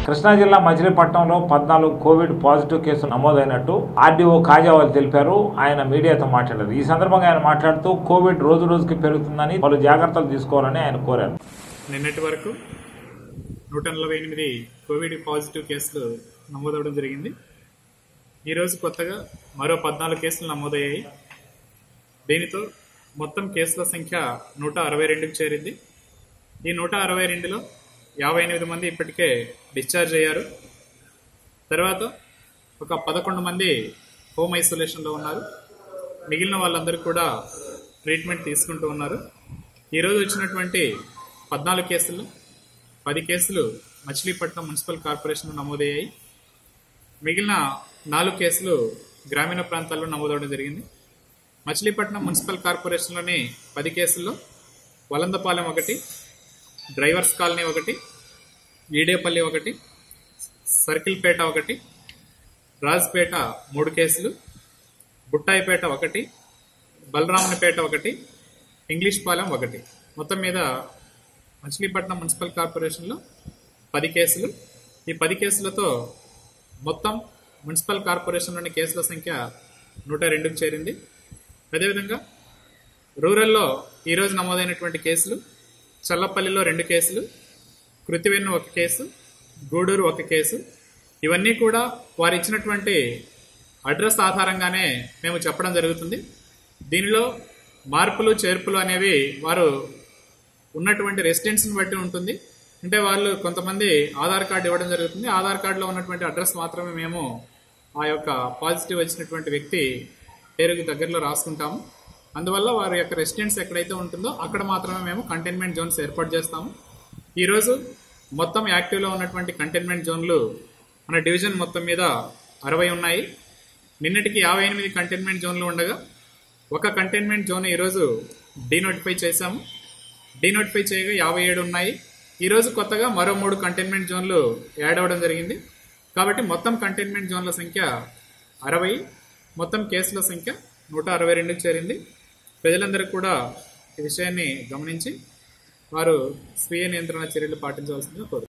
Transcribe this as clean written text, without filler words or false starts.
కృష్ణా జిల్లా మచిలీపట్నంలో 14 Covid positive కేసులు నమోదైనట్టు ఆర్డీఓ కాజావాల్ తెలిపారు. ఆయన మీడియాతో మాట్లాడారు. ఈ సందర్భంగా ఆయన మాట్లాడుతూ కోవిడ్ రోజు రోజుకి పెరుగుతుందని పలు జాగ్రత్తలు తీసుకోవాలని ఆయన కోరారు. నిన్నటి వరకు 148 కోవిడ్ పాజిటివ్ కేసులు నమోదవడం జరిగింది. ఈరోజు కొత్తగా మరో 14 కేసులు నమోదయ్యాయి. దీనితో మొత్తం కేసుల సంఖ్య 162కి చేరింది. ఈ 162లో 58 మంది ఇప్పటికే డిశ్చార్జ్ అయ్యారు. తర్వాత ఒక 11 మంది హోమ్ ఐసోలేషన్లో ఉన్నారు. మిగిలిన వాళ్ళందరూ కూడా ట్రీట్మెంట్ తీసుకుంటూ ఉన్నారు. ఈరోజు వచ్చినటువంటి 14 కేసుల్లో 10 కేసులు మచిలీపట్నం మున్సిపల్ కార్పొరేషన్లో నమోదయ్యాయి. మిగిలిన 4 కేసులు గ్రామీణ ప్రాంతాల్లో నమోదవడం జరిగింది. మచిలీపట్నం మున్సిపల్ కార్పొరేషన్లోని 10 కేసుల్లో వలందపాలెం ఒకటి, డ్రైవర్స్ కాలనీ ఒకటి, ఈడేపల్లి ఒకటి, సర్కిల్పేట ఒకటి, రాజ్పేట 3 కేసులు, బుట్టాయిపేట ఒకటి, బలరామనిపేట ఒకటి, ఇంగ్లీష్ పాలెం ఒకటి. మొత్తం మీద మచిలీపట్నం మున్సిపల్ కార్పొరేషన్లో 10 కేసులు. ఈ 10 కేసులతో మొత్తం మున్సిపల్ కార్పొరేషన్లోని కేసుల సంఖ్య 102కి చేరింది. అదేవిధంగా రూరల్లో ఈరోజు నమోదైనటువంటి కేసులు చల్లపల్లిలో 2 కేసులు, కృతివెన్ను 1 కేసు, గూడూరు 1 కేసు. ఇవన్నీ కూడా వారు ఇచ్చినటువంటి అడ్రస్ ఆధారంగానే మేము చెప్పడం జరుగుతుంది. దీనిలో మార్పులు చేర్పులు అనేవి వారు ఉన్నటువంటి రెసిడెన్స్ని బట్టి ఉంటుంది. అంటే వాళ్ళు కొంతమంది ఆధార్ కార్డు ఇవ్వడం జరుగుతుంది. ఆధార్ కార్డులో ఉన్నటువంటి అడ్రస్ మాత్రమే మేము ఆ యొక్క పాజిటివ్ వచ్చినటువంటి వ్యక్తి పేరుకి దగ్గరలో రాసుకుంటాము. అందువల్ల వారి యొక్క రెసిడెన్స్ ఎక్కడైతే ఉంటుందో అక్కడ మాత్రమే మేము కంటైన్మెంట్ జోన్స్ ఏర్పాటు చేస్తాము. ఈరోజు మొత్తం యాక్టివ్లో ఉన్నటువంటి కంటైన్మెంట్ జోన్లు మన డివిజన్ మొత్తం మీద 60 ఉన్నాయి. నిన్నటికి 58 కంటైన్మెంట్ జోన్లు ఉండగా ఒక కంటైన్మెంట్ జోన్ ఈరోజు డీనోటిఫై చేశాము. డీనోటిఫై చేయగా 57 ఉన్నాయి. ఈరోజు కొత్తగా మరో 3 కంటైన్మెంట్ జోన్లు యాడ్ అవ్వడం జరిగింది. కాబట్టి మొత్తం కంటైన్మెంట్ జోన్ల సంఖ్య 60, మొత్తం కేసుల సంఖ్య 162కి చేరింది. ప్రజలందరూ కూడా ఈ విషయాన్ని గమనించి వారు స్వీయ నియంత్రణ చర్యలు పాటించవలసిందిగా కోరుతున్నారు.